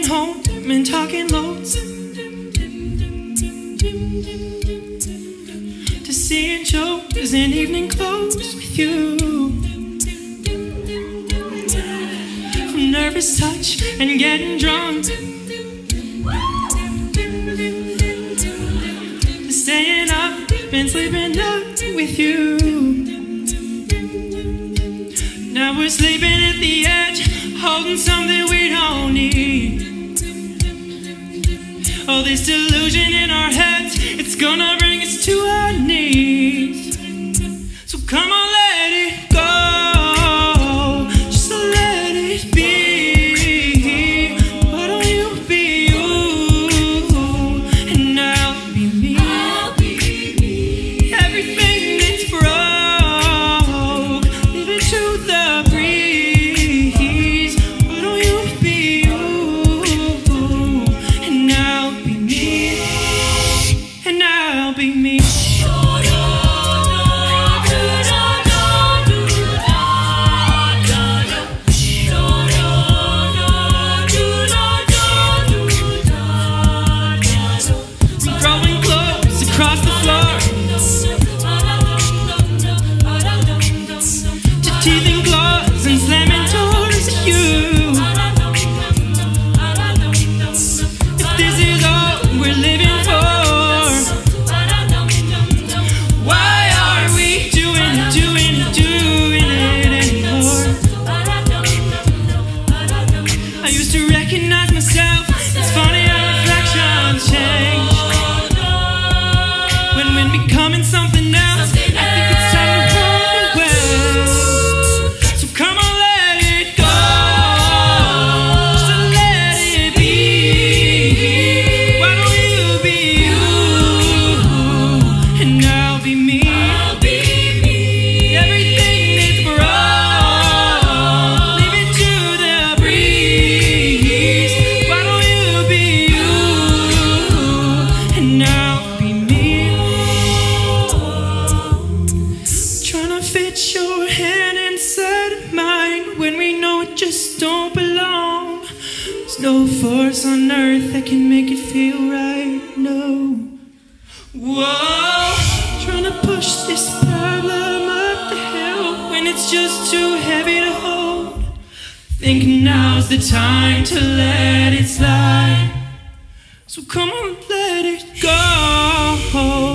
home and talking loads, to seeing shows in evening clothes with you, from nervous touch and getting drunk, to staying up and sleeping up with you. Now we're sleeping at the edge, holding something we don't need. Oh, this delusion in our heads, it's gonna bring us to our knees. So come on, let it go, just let it be. Why don't you be you, and I'll be me. Everything that's broke, leave it to the breeze. Why don't you be you, and I'll be me, and I'll be me. Throwing clothes across the floor, to teething claws and slamming doors at you. If this is all we're living for, why are we doing it anymore? I used to recognize myself, it's funny how reflections change. When we're becoming something else, I think it's time to run away. So come on, let it go, just let it be. Why don't you be you, and I'll be me. Everything that's broke, leave it to the breeze. Why don't you be you, and I'll be me. Trying to fit your hand inside of mine when we know it just don't belong. There's no force on earth that can make it feel right, no. Whoa, trying to push this problem up the hill when it's just too heavy to hold. Think now's the time to let it slide. So come on, let it go.